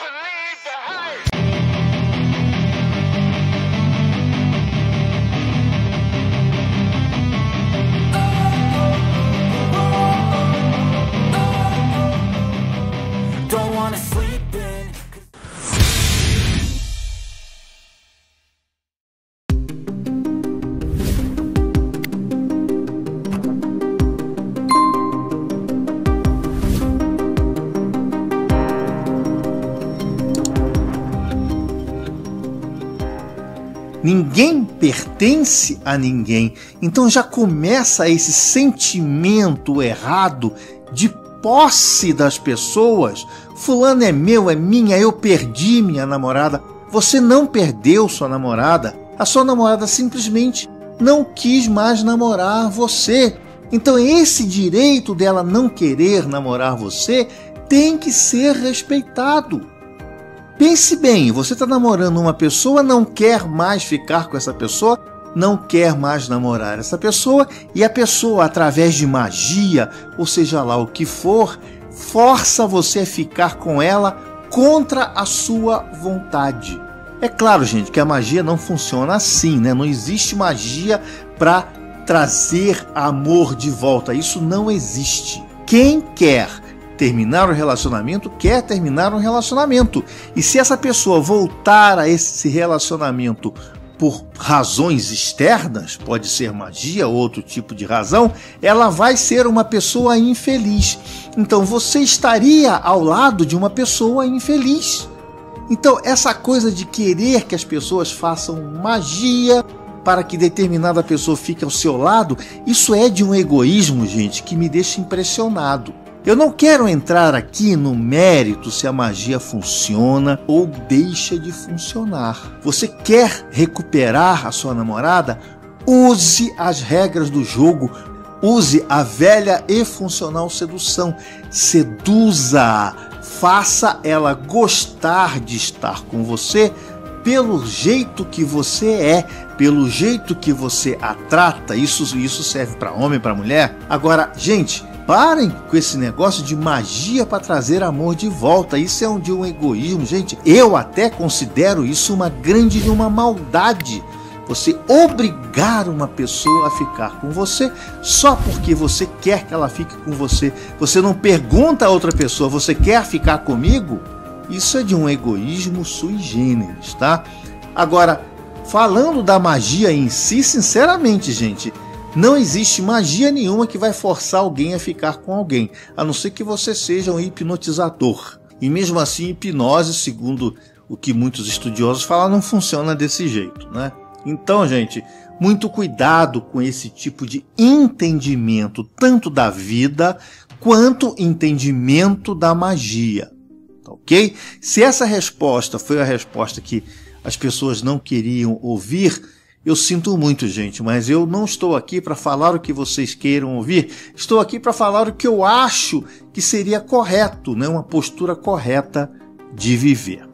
Ninguém pertence a ninguém. Então já começa esse sentimento errado de posse das pessoas. Fulano é meu, é minha, eu perdi minha namorada. Você não perdeu sua namorada. A sua namorada simplesmente não quis mais namorar você. Então esse direito dela não querer namorar você tem que ser respeitado. Pense bem, você está namorando uma pessoa, não quer mais ficar com essa pessoa, não quer mais namorar essa pessoa, e a pessoa, através de magia, ou seja lá o que for, força você a ficar com ela contra a sua vontade. É claro, gente, que a magia não funciona assim, né? Não existe magia para trazer amor de volta. Isso não existe. Quem quer terminar o relacionamento, quer terminar um relacionamento. E se essa pessoa voltar a esse relacionamento por razões externas, pode ser magia ou outro tipo de razão, ela vai ser uma pessoa infeliz. Então você estaria ao lado de uma pessoa infeliz. Então essa coisa de querer que as pessoas façam magia para que determinada pessoa fique ao seu lado, isso é de um egoísmo, gente, que me deixa impressionado. Eu não quero entrar aqui no mérito se a magia funciona ou deixa de funcionar. Você quer recuperar a sua namorada? Use as regras do jogo. Use a velha e funcional sedução. Seduza-a. Faça ela gostar de estar com você pelo jeito que você é, pelo jeito que você a trata. Isso serve para homem, para mulher. Agora, gente, parem com esse negócio de magia para trazer amor de volta. Isso é de um egoísmo, gente. Eu até considero isso uma grande maldade. Você obrigar uma pessoa a ficar com você só porque você quer que ela fique com você. Você não pergunta a outra pessoa, você quer ficar comigo? Isso é de um egoísmo sui generis, tá? Agora, falando da magia em si, sinceramente, gente, não existe magia nenhuma que vai forçar alguém a ficar com alguém, a não ser que você seja um hipnotizador. E mesmo assim, hipnose, segundo o que muitos estudiosos falam, não funciona desse jeito, né? Então, gente, muito cuidado com esse tipo de entendimento, tanto da vida quanto entendimento da magia, ok? Se essa resposta foi a resposta que as pessoas não queriam ouvir, eu sinto muito, gente, mas eu não estou aqui para falar o que vocês queiram ouvir. Estou aqui para falar o que eu acho que seria correto, né? Uma postura correta de viver.